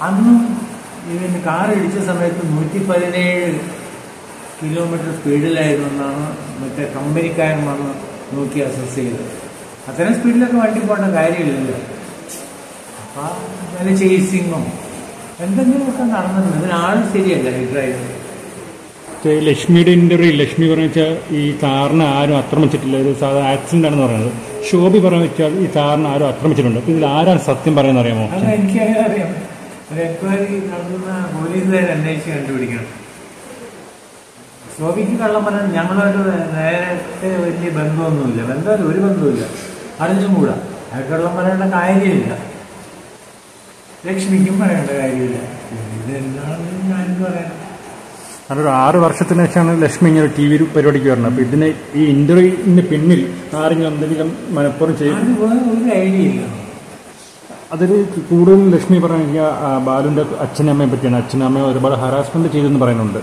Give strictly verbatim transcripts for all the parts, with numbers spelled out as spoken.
അന്നും ഇതിന് കാർ ഇടിച്ച സമയത്ത് നൂറ്റി പതിനേഴ് കിലോമീറ്റർ സ്പീഡിലായിരുന്നു എന്നാണ് മറ്റേ കമ്പനിക്കാരൻ വന്ന് നോക്കി അസസ് ചെയ്തത്. അത്രയും സ്പീഡിലൊക്കെ വണ്ടി പോകേണ്ട കാര്യമില്ലല്ലോ. അപ്പം നല്ല ചേസിങ്ങും എന്തെങ്കിലുമൊക്കെ നടന്നിട്ടുണ്ട്. ഇതിനാൾ ശരിയല്ല ഈ ഡ്രൈവർ. ലക്ഷ്മിയുടെ ഇന്റർവ്യൂ ലക്ഷ്മി പറഞ്ഞു വെച്ചാൽ ഈ കാറിനെ ആരും ആക്രമിച്ചിട്ടില്ല, ഒരു സാധാരണ ആക്സിഡന്റ് ആണെന്ന് പറയുന്നത്. ശോഭി പറഞ്ഞു വെച്ചാൽ ഈ കാറിനെ ആരും ആക്രമിച്ചിട്ടുണ്ട്. അപ്പൊ ഇതിൽ ആരാണ് സത്യം പറയുന്നത് അറിയാമോ? അത് എനിക്കങ്ങനെ അറിയാം. ഒരു എൻക്വയറി നടത്തുന്ന പോലീസുകാർ അന്വേഷിച്ച് കണ്ടുപിടിക്കണം. ശോഭിക്ക് കള്ളം പറഞ്ഞാൽ ഞങ്ങളൊരു നേരത്തെ വലിയ ബന്ധമൊന്നുമില്ല, ബന്ധമല്ല ഒരു ബന്ധവുമില്ല, അറിഞ്ഞും കൂടാ. അയാൾക്ക് കള്ളം പറയേണ്ട കാര്യമില്ല, ലക്ഷ്മിക്കും പറയേണ്ട കാര്യമില്ല. ഇതെന്താണെന്ന് ഞാനും പറയണം. അതൊരു ആറ് വർഷത്തിന് ശേഷമാണ് ലക്ഷ്മി ഇങ്ങനെ ടി വി പരിപാടിക്ക് വരുന്നത്. അപ്പൊ ഇതിന് ഈ ഇന്റർവ്യൂവിന് പിന്നിൽ ആരെങ്കിലും എന്തെങ്കിലും മനഃപൂർവ്വം ചെയ്യും? ഒരു ഐഡിയ ഇല്ല. അതിൽ കൂടുതൽ ലക്ഷ്മി പറഞ്ഞ ബാലുവിന്റെ അച്ഛനും അമ്മയെ പറ്റിയാണ്. അച്ഛനും അമ്മയെ ഒരുപാട് ഹറാസ്മെന്റ് ചെയ്തെന്ന് പറയുന്നുണ്ട്.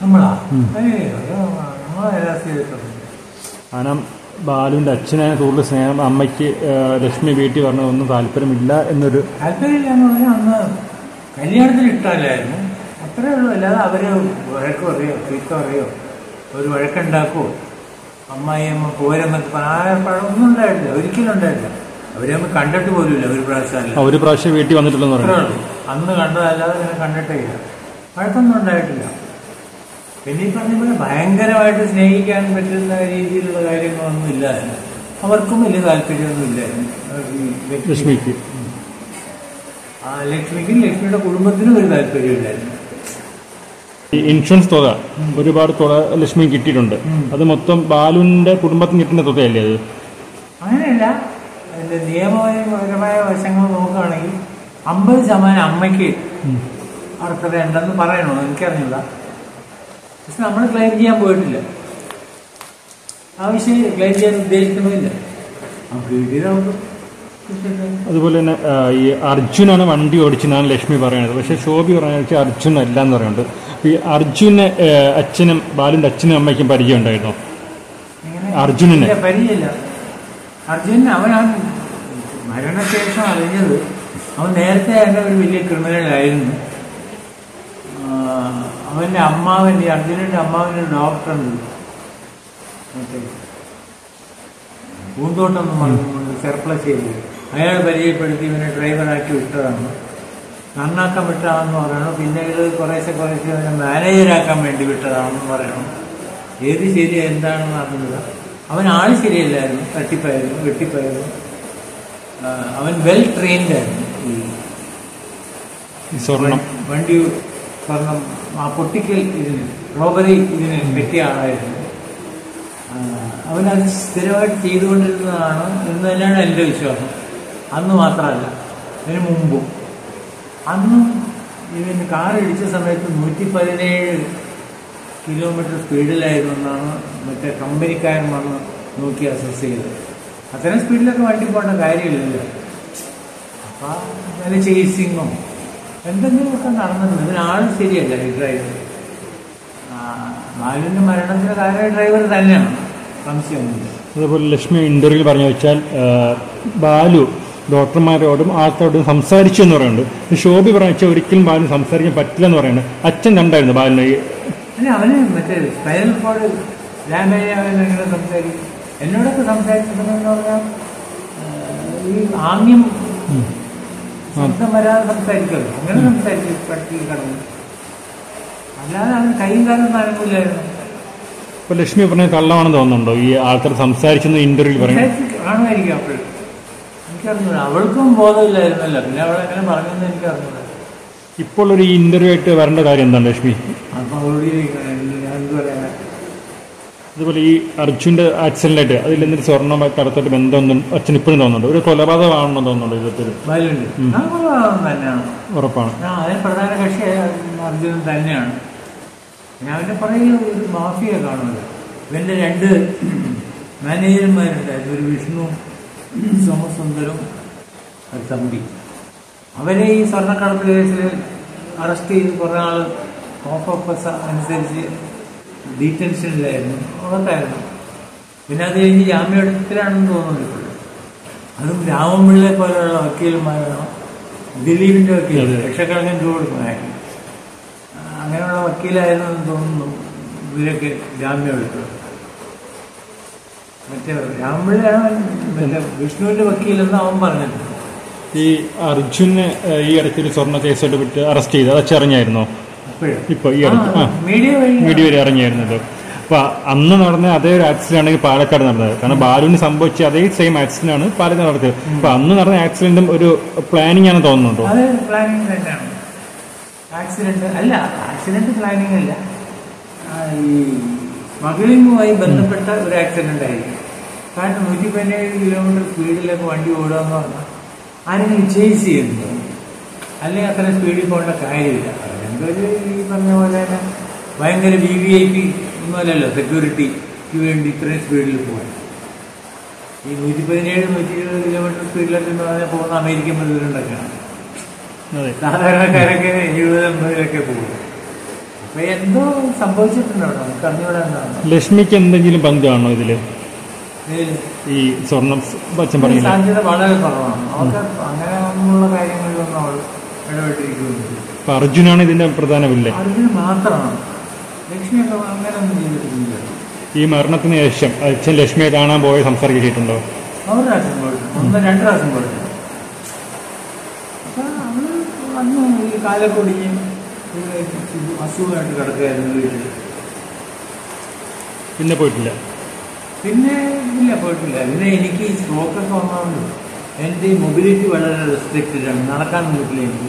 കാരണം ബാലുവിന്റെ അച്ഛനായ കൂടുതൽ സ്നേഹം അമ്മയ്ക്ക് ലക്ഷ്മി വീട്ടിൽ പറഞ്ഞ ഒന്നും താല്പര്യമില്ല എന്നൊരു താല്പര്യമില്ല എന്ന് പറഞ്ഞാൽ അന്ന് കല്യാണത്തിന് ഇഷ്ടമല്ലായിരുന്നു, അത്രേ ഉള്ളൂ. അല്ലാതെ അവര് വഴക്ക് പറയോ ചീത്ത പറയോ ഒരു വഴക്കുണ്ടാക്കുവോ അമ്മായി അമ്മ പോരെന്നൊക്കെ പറഞ്ഞ ഒന്നും ഉണ്ടായിട്ടില്ല, ഒരിക്കലും ഉണ്ടായിട്ടില്ല. അവരെ നമ്മൾ കണ്ടിട്ട് പോലുമില്ല ഒരു പ്രാവശ്യം. ഒരു പ്രാവശ്യം വീട്ടിൽ വന്നിട്ടില്ലെന്ന് പറഞ്ഞു. അന്ന് കണ്ടതല്ലാതെ അങ്ങനെ കണ്ടിട്ടേ ഇല്ല, വഴക്കൊന്നും ഉണ്ടായിട്ടില്ല. പിന്നെ ഈ പറഞ്ഞ പോലെ ഭയങ്കരമായിട്ട് സ്നേഹിക്കാൻ പറ്റുന്ന രീതിയിലുള്ള കാര്യങ്ങളൊന്നും ഇല്ലായിരുന്നു. അവർക്കും വലിയ താല്പര്യമൊന്നും ഇല്ലായിരുന്നു ലക്ഷ്മിക്ക്. ആ ലക്ഷ്മിക്കും ലക്ഷ്മിയുടെ കുടുംബത്തിനും ഒരു താല്പര്യമില്ലായിരുന്നു. ഇൻഷുറൻസ് തുക ഒരുപാട് തുക ലക്ഷ്മി കിട്ടിയിട്ടുണ്ട്. അത് മൊത്തം ബാലുവിന്റെ കുടുംബത്തിന് കിട്ടുന്ന തുകയല്ലേ അത്? അങ്ങനെയല്ല, അതിന്റെ നിയമപരമായ വശങ്ങൾ നോക്കുകയാണെങ്കിൽ അമ്പത് ശതമാനം അമ്മയ്ക്ക് അർഹത ഉണ്ടെന്ന് പറയണോ എനിക്കറിഞ്ഞില്ല. പക്ഷെ നമ്മൾ ക്ലെയിം ചെയ്യാൻ പോയിട്ടില്ല, ആവശ്യം ക്ലെയിം ചെയ്യാൻ ഉദ്ദേശിക്കുന്നില്ല. അതുപോലെ തന്നെ ഈ അർജുനാണ് വണ്ടി ഓടിച്ചെന്നാണ് ലക്ഷ്മി പറയുന്നത്. പക്ഷെ ശോഭി പറഞ്ഞ അർജുൻ അല്ല എന്ന് പറയുന്നുണ്ട്. ഈ അർജുനെ അച്ഛനും ബാലുവിന്റെ അച്ഛനും അമ്മയ്ക്കും പരിചയം ഉണ്ടായിരുന്നോ? അർജുനന് പരിചയമില്ല. അർജുൻ അവനാണ് മരണശേഷം അറിഞ്ഞത്. അവൻ നേരത്തെ തന്നെ ഒരു വലിയ ക്രിമിനലായിരുന്നു. അവന്റെ അമ്മാവന്റെ അർജുനന്റെ അമ്മാവന്റെ ഡോക്ടറുണ്ട്, മറ്റേ പൂന്തോട്ടം എന്ന് പറഞ്ഞുകൊണ്ട് ചെർപ്പളശ്ശേരി. അയാൾ പരിചയപ്പെടുത്തി ഇവനെ ഡ്രൈവറാക്കി വിട്ടതാണ്, നന്നാക്കാൻ വിട്ടതാണെന്ന് പറയണം. പിന്നെ ഇത് കുറേശ്ശെ കുറേശ്ശെ അവനെ മാനേജരാക്കാൻ വേണ്ടി വിട്ടതാണെന്ന് പറയണം. ഏത് ശരി എന്താണെന്ന് അറിഞ്ഞില്ല. അവൻ ആൾ ശരിയല്ലായിരുന്നു, തട്ടിപ്പായിരുന്നു, വെട്ടിപ്പായിരുന്നു. അവൻ വെൽ ട്രെയിൻഡ് ആയിരുന്നു. ഈ സ്വർണം വണ്ടി സ്വർണം ആ പൊട്ടിക്കൽ ഇതിന് റോബറി ഇതിന് പറ്റിയ ആളായിരുന്നു. അവനത് സ്ഥിരമായിട്ട് ചെയ്തുകൊണ്ടിരുന്നതാണ് എന്ന് തന്നെയാണ് എൻ്റെ വിശ്വാസം. അന്ന് മാത്രമല്ല, അതിന് മുമ്പും. അന്നും ഇതിന് കാർ ഇടിച്ച സമയത്ത് നൂറ്റി പതിനേഴ് കിലോമീറ്റർ സ്പീഡിലായിരുന്നു എന്നാണ് മറ്റേ കമ്പനിക്കാരൻ വന്ന് നോക്കി അസസ് ചെയ്തത്. അത്രയും സ്പീഡിലൊക്കെ വണ്ടി പോകേണ്ട കാര്യമില്ലല്ലോ. അപ്പം നല്ല ചേസിങ്ങും എന്തെങ്കിലുമൊക്കെ നടന്നിട്ടുണ്ട്. ഇതിനാൾ ശരിയല്ല ഈ ഡ്രൈവർ. ബാലുവിന്റെ മരണത്തിന് കാരണം ഡ്രൈവർ തന്നെയാണ്, സംശയമൊന്നുമില്ല. അതുപോലെ ലക്ഷ്മി ഇന്റർവ്യൂ പറഞ്ഞു വെച്ചാൽ ബാലു ഡോക്ടർമാരോടും ആൾക്കാരോടും സംസാരിച്ചു എന്ന് പറയുന്നുണ്ട്. ശോഭി പറഞ്ഞു വെച്ചാൽ ഒരിക്കലും ബാലു സംസാരിക്കാൻ പറ്റില്ല എന്ന് പറയുന്നത്. അച്ഛൻ കണ്ടായിരുന്നു ബാലിനെ? അല്ല, അവന് മറ്റേ സ്പൈനൽ കോഡ് ഡാമേജ് അവൻ എങ്ങനെ സംസാരിക്കും? എന്നോടൊക്കെ സംസാരിച്ചിട്ടുണ്ടെന്ന് പറഞ്ഞാൽ ഈ ആംഗ്യം ശബ്ദം വരാതെ സംസാരിക്കുമല്ലോ, അങ്ങനെ സംസാരിച്ചു പട്ടി കടന്നു. അല്ലാതെ അവന് കൈയും കാലം നനങ്ങില്ലായിരുന്നു. ഇപ്പൊ ലക്ഷ്മി പറഞ്ഞ കള്ളമാണെന്ന് തോന്നുന്നുണ്ടോ ഈ ആൾക്കാർ സംസാരിച്ചെന്ന് ഇന്റർവ്യൂ പറയുന്നത്? കാണുമായിരിക്കും അപ്പോൾ. എനിക്കറിഞ്ഞൂടാ, അവൾക്കും ബോധമില്ലായിരുന്നല്ലോ, പിന്നെ അവൾ എങ്ങനെ പറഞ്ഞെന്ന് എനിക്കറിഞ്ഞൂടാ. ഇപ്പോൾ ഒരു ഇന്റർവ്യൂ ആയിട്ട് വരേണ്ട കാര്യം എന്താണ് ലക്ഷ്മി? അപ്പൊ അവളോട് എന്ത് പറയാനാ? അതുപോലെ ഈ അർജുന്റെ ആക്സിഡന്റായിട്ട് അതിൽ എന്തൊരു സ്വർണ്ണം കടത്തോട്ട് ബന്ധമൊന്നും അച്ഛൻ ഇപ്പോഴും തോന്നുന്നുണ്ട്. ഒരു കൊലപാതകമാണെന്ന് തോന്നുന്നുണ്ടോ ഇതിൽ? കൊലപാതകം തന്നെയാണ്, ഉറപ്പാണ്. അതിന് പ്രധാന കക്ഷി അർജുനൻ തന്നെയാണ്. പിന്നെ അവന്റെ പുറകിൽ ഒരു മാഫിയ കാണുമല്ലോ. ഇവന്റെ രണ്ട് മാനേജർമാരുണ്ടായിരുന്നു, ഒരു വിഷ്ണു സോമസുന്ദരും ഒരു തമ്പി. അവരെ ഈ സ്വർണ്ണക്കടത്ത് കേസിൽ അറസ്റ്റ് ചെയ്ത് കുറേ ആൾ കോപ്പസ് അനുസരിച്ച് ഡീറ്റൻഷനിലായിരുന്നു, അകത്തായിരുന്നു. പിന്നെ അത് കഴിഞ്ഞ് ജാമ്യമെടുത്തിലാണെന്ന് തോന്നുന്നു. അതും രാമൻപിള്ളയെ പോലെയുള്ള വക്കീലന്മാരാണ് ദിലീപിന്റെ വക്കീൽ ലക്ഷക്കണക്കിന് രൂപ കൊടുക്കുന്നതായിരുന്നു. അങ്ങനെയുള്ള വക്കീലായിരുന്നു തോന്നുന്നു ഇവരൊക്കെ ജാമ്യം എടുത്തത്. മറ്റേ രാമപിള്ളയാണ് മറ്റേ വിഷ്ണുവിന്റെ വക്കീലെന്ന് അവൻ പറഞ്ഞിട്ടുണ്ട്. ഈ അർജുനെ ഈ ഇടയ്ക്കൊരു സ്വർണ്ണ കേസായിട്ട് വിട്ട് അറസ്റ്റ് ചെയ്ത് അത് അറിഞ്ഞായിരുന്നോ? ഇപ്പൊ ഈ ഇടയ്ക്ക് ആ മീഡിയ വരെ അറിഞ്ഞായിരുന്നല്ലോ. അപ്പൊ അന്ന് നടന്ന അതേ ഒരു ആക്സിഡന്റ് ആണ് പാലക്കാട് നടന്നത്. കാരണം ബാലുവിന് സംഭവിച്ച അതേ സെയിം ആക്സിഡന്റ് ആണ് പാലക്കാട് നടത്തിയത്. അപ്പൊ അന്ന് നടന്ന ആക്സിഡന്റും ഒരു പ്ലാനിങ് ആണ് തോന്നുന്നുണ്ടോ? അത് പ്ലാനിങ് തന്നെയാണ്. ആക്സിഡന്റ് അല്ല, ആക്സിഡന്റ് പ്ലാനിങ് അല്ല, ഈ സ്മഗ്ലിങ്ങുമായി ബന്ധപ്പെട്ട ഒരു ആക്സിഡന്റ് ആയിരിക്കും. കാരണം നൂറ്റി പതിനേഴ് കിലോമീറ്റർ സ്പീഡിലൊക്കെ വണ്ടി ഓടുക എന്ന് പറഞ്ഞാൽ ആരെങ്കിലും ചേസ് ചെയ്യുന്നുണ്ടോ? അല്ലെങ്കിൽ അത്ര സ്പീഡിൽ പോകേണ്ട കാര്യമില്ല. എന്തൊരു ഈ പറഞ്ഞ പോലെ തന്നെ ഭയങ്കര വി വി ഐ പി ഒന്നുമല്ലല്ലോ സെക്യൂരിറ്റിക്ക് വേണ്ടി ഇത്രയും സ്പീഡിൽ പോകാൻ. ഈ നൂറ്റി പതിനേഴ് നൂറ്റി ഇരുപത് കിലോമീറ്റർ സ്പീഡിലൊക്കെ എന്ന് പറഞ്ഞാൽ പോകുന്ന അമേരിക്കൻ പ്രസിഡന്റൊക്കെയാണ്. സാധാരണക്കാരൊക്കെ എഴുപത് അമ്പതിലൊക്കെ പോകും. അപ്പൊ എന്തോ സംഭവിച്ചിട്ടുണ്ടോ നമുക്ക് അറിഞ്ഞൂടെ എന്താണ്. ലക്ഷ്മിക്ക് എന്തെങ്കിലും പങ്കാണോ ഇതില്? ഈ സ്വർണം സാധ്യത വളരെ കുറവാണ്. അവർക്ക് അങ്ങനെ ഒന്നുള്ള കാര്യങ്ങളിലൊന്നും അവൾ ഇടപെട്ടിരിക്കുന്നില്ല. അപ്പൊ അർജുനാണ് ഇതിന്റെ പ്രധാന വില്ല. അർജുന് മാത്രമാണ്. ലക്ഷ്മിയൊക്കെ അങ്ങനെ ഒന്നും ചെയ്തിട്ടില്ല. ഈ മരണത്തിന് ശേഷം അച്ഛൻ ലക്ഷ്മിയെ കാണാൻ പോയി സംസാരിച്ചിട്ടുണ്ടോ? ഒരു പ്രാവശ്യം പോയിട്ടുണ്ട്, ഒന്ന് രണ്ട് പ്രാവശ്യം പോയിട്ടുണ്ട്. അപ്പൊ അവള് വന്ന് ഈ കാലക്കൊടിഞ്ഞ് അസുഖമായിട്ട് കിടക്കുകയായിരുന്നു വീട്ടിൽ. പിന്നെ പോയിട്ടില്ല. പിന്നെ ഇല്ല, പോയിട്ടില്ല. പിന്നെ എനിക്ക് ഈ സ്ട്രോക്കൊക്കെ വന്നതുകൊണ്ട് എൻ്റെ ഈ മൊബിലിറ്റി വളരെ റെസ്ട്രിക്റ്റഡ് ആണ്. നടക്കാനും പറ്റില്ല എനിക്ക്.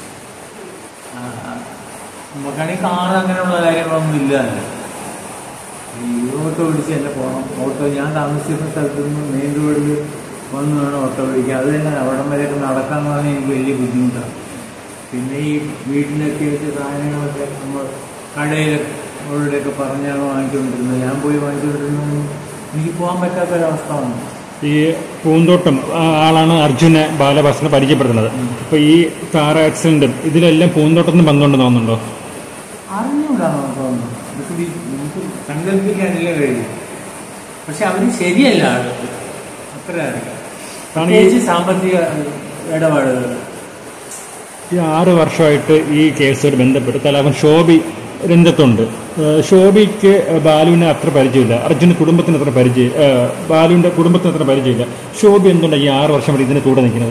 നമുക്കാണെങ്കിൽ കാറ് അങ്ങനെയുള്ള കാര്യങ്ങളൊന്നും ഇല്ലല്ലോ. ഈ ഓട്ടോ പിടിച്ച് തന്നെ പോകണം. ഓട്ടോ ഞാൻ താമസിക്കുന്ന സ്ഥലത്ത് നിന്ന് മെയിൻ റോഡിൽ വന്ന് വേണം ഓട്ടോ പിടിക്കുക. അത് തന്നെ അവിടം വരെയൊക്കെ നടക്കാമെന്ന് പറഞ്ഞാൽ എനിക്ക് വലിയ ബുദ്ധിമുട്ടാണ്. പിന്നെ ഈ വീട്ടിലൊക്കെ വെച്ച സാധനങ്ങളൊക്കെ നമ്മൾ കടയിലൊക്കെ പറഞ്ഞാണ് വാങ്ങിച്ചുകൊണ്ടിരുന്നത്. ഞാൻ പോയി വാങ്ങിച്ചുകൊണ്ടിരുന്നത് എനിക്ക് പോകാൻ പറ്റാത്തൊരവസ്ഥ വന്നു. ഈ പൂന്തോട്ടം ആളാണ് അർജുനെ ബാലഭാസ്കറിനെ പരിചയപ്പെടുത്തുന്നത്. അപ്പൊ ഈ കാർ ആക്സിഡന്റും ഇതിലെല്ലാം പൂന്തോട്ടത്തിന് ബന്ധമുണ്ടെന്ന് തോന്നുന്നുണ്ടോ? അറിഞ്ഞൂടാണോ തോന്നുന്നു. നമുക്ക് നമുക്ക് സങ്കല്പിക്കാനില്ല കഴിയും. പക്ഷെ അവര് ശരിയല്ല ആളുകൾ, അത്ര അറിയാം. പ്രത്യേകിച്ച് സാമ്പത്തിക ഇടപാടുകൾ. ഈ ആറ് വർഷമായിട്ട് ഈ കേസുമായിട്ട് ബന്ധപ്പെട്ട് കലാപൻ ശോഭി രംഗത്തുണ്ട്. ശോഭിക്ക് ബാലുവിനെ അത്ര പരിചയമില്ല, അർജുന് കുടുംബത്തിന് അത്ര പരിചയം, ബാലുവിന്റെ കുടുംബത്തിന് അത്ര പരിചയമില്ല. ശോഭി എന്തുകൊണ്ട് ഈ ആറ് വർഷം വരെ ഇതിന് കൂടെ നിൽക്കുന്നത്?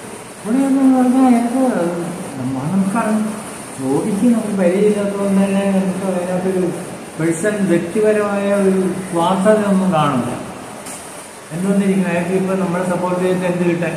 ശോഭിക്ക് നമുക്ക് പരിചയമില്ലാത്തതുകൊണ്ട് തന്നെ നമുക്ക് അതിനകത്തൊരു പേഴ്സൺ വ്യക്തിപരമായ ഒരു സ്വാർത്ഥത ഒന്നും കാണില്ല. എന്തുകൊണ്ടിരിക്കും അയാൾക്ക് ഇപ്പൊ നമ്മളെ സപ്പോർട്ട് ചെയ്തിട്ട് എന്ത് കിട്ടാൻ?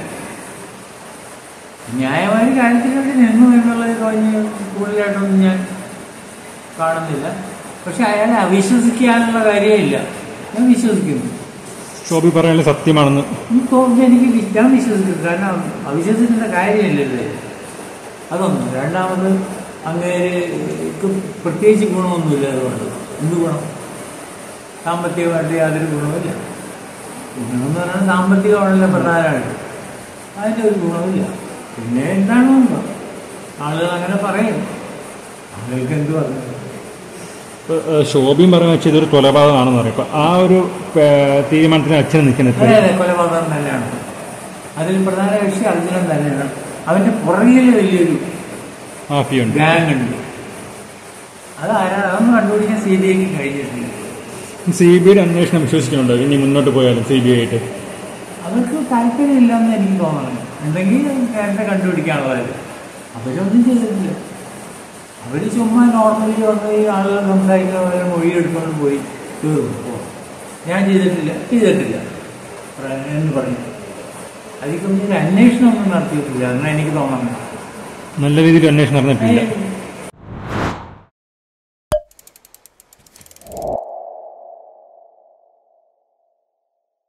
ന്യായമായ കാര്യത്തിന് വേണ്ടി നിന്നു എന്നുള്ളത് കഴിഞ്ഞ് കൂടുതലായിട്ടൊന്നും ഞാൻ കാണുന്നില്ല. പക്ഷെ അയാളെ അവിശ്വസിക്കാനുള്ള കാര്യമില്ല. ഞാൻ വിശ്വസിക്കുന്നു ശോഭി പറയാനുള്ള സത്യമാണെന്ന് എനിക്ക് ഞാൻ വിശ്വസിക്കുന്നു. കാരണം അവിശ്വസിക്കേണ്ട കാര്യമില്ലല്ലേ. അതൊന്നും. രണ്ടാമത് അങ്ങേക്ക് പ്രത്യേകിച്ച് ഗുണമൊന്നുമില്ല. അതുകൊണ്ട് എന്ത് ഗുണം? സാമ്പത്തികമായിട്ട് യാതൊരു ഗുണവുമില്ല. ഗുണമെന്ന് പറഞ്ഞാൽ സാമ്പത്തികമാണല്ലോ പ്രധാനമായിട്ട്. അതിൻ്റെ ഒരു ഗുണമില്ല. പിന്നെ എന്താണോ ആളുകൾ അങ്ങനെ പറയും. ആളുകൾക്ക് എന്ത് പറഞ്ഞു? ശോഭിയും പറയാൻ വെച്ചാൽ ഇതൊരു കൊലപാതകമാണെന്ന് പറയും. അപ്പൊ ആ ഒരു തീരുമാനത്തിന് അച്ഛൻ നിൽക്കുന്നത് അതെ അതെ കൊലപാതകം തന്നെയാണ്. അതിൽ പ്രധാന കക്ഷി അർജുനൻ തന്നെയാണ്. അവന്റെ പുറകിൽ വലിയൊരു മാഫിയുണ്ട്, ഗാങ് ഉണ്ട്. അത് ആരാ അതൊന്നും കണ്ടുപിടിക്കാൻ സി ബി ഐക്ക് കഴിഞ്ഞിട്ടില്ല. സി ബി ഐയുടെ അന്വേഷണം വിശ്വസിക്കുന്നുണ്ടോ ഇനി മുന്നോട്ട് പോയാലും? സി ബി ഐ ആയിട്ട് അവർക്ക് താല്പര്യമില്ലെന്ന് എനിക്ക് തോന്നണം. എന്തെങ്കിൽ നേരത്തെ കണ്ടുപിടിക്കാനുള്ളത് അവരൊന്നും ചെയ്തിട്ടില്ല. അവർ ചുമ്മാ നോർമലി വന്ന് ഈ ആളുകൾ സംസാരിക്കുന്ന പോലെ മൊഴിയെടുക്കൊണ്ട് പോയി തീർന്നു. ഞാൻ ചെയ്തിട്ടില്ല ചെയ്തിട്ടില്ല എന്ന് പറഞ്ഞു. അതിൽ ഒരു അന്വേഷണം ഒന്നും നടത്തിയിട്ടില്ല എന്നാണ് എനിക്ക് തോന്നുന്നത്. നല്ല രീതിയിൽ അന്വേഷണം നടന്നിട്ടില്ല.